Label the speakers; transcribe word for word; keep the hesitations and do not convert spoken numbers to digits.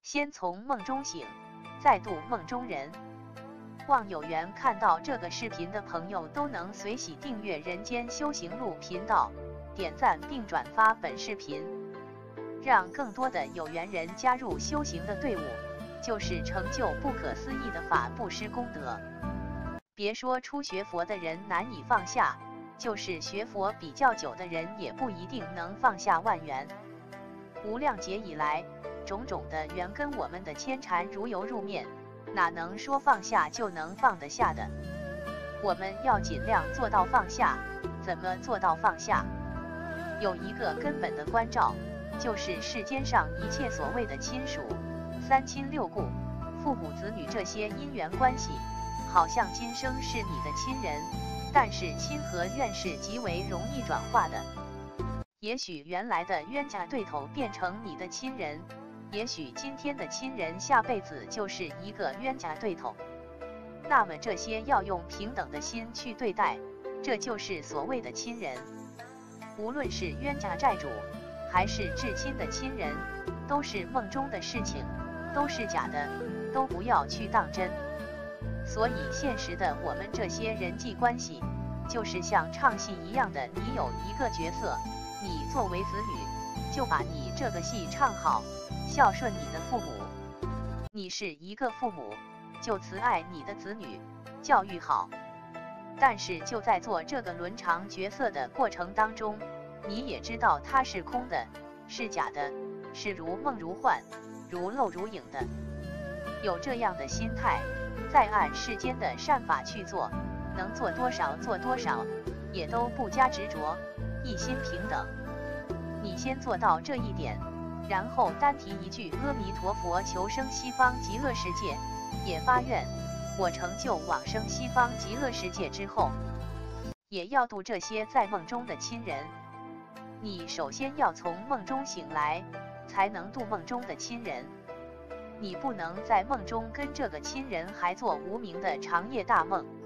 Speaker 1: 先从梦中醒，再度梦中人。望有缘看到这个视频的朋友都能随喜订阅人间修行路频道，点赞并转发本视频，让更多的有缘人加入修行的队伍，就是成就不可思议的法布施功德。别说初学佛的人难以放下，就是学佛比较久的人也不一定能放下万缘。无量劫以来，种种的缘跟我们的牵缠如油入面，哪能说放下就能放得下的？我们要尽量做到放下。怎么做到放下？有一个根本的关照，就是世间上一切所谓的亲属、三亲六故、父母子女这些因缘关系，好像今生是你的亲人，但是亲和怨是极为容易转化的。也许原来的冤家对头变成你的亲人，也许今天的亲人下辈子就是一个冤家对头。那么这些要用平等的心去对待，这就是所谓的亲人。无论是冤家债主，还是至亲的亲人，都是梦中的事情，都是假的，都不要去当真。所以现实的我们这些人际关系，就是像唱戏一样的，你有一个角色，你作为子女，就把你这个戏唱好，孝顺你的父母。你是一个父母，就慈爱你的子女，教育好。但是就在做这个伦常角色的过程当中，你也知道它是空的，是假的，是如梦如幻，如露如影的。有这样的心态，再按世间的善法去做，能做多少做多少，也都不加执着，一心平等。你先做到这一点，然后单提一句阿弥陀佛，求生西方极乐世界，也发愿我成就往生西方极乐世界之后，也要度这些在梦中的亲人。你首先要从梦中醒来，才能度梦中的亲人。你不能在梦中跟这个亲人还做无名的长夜大梦。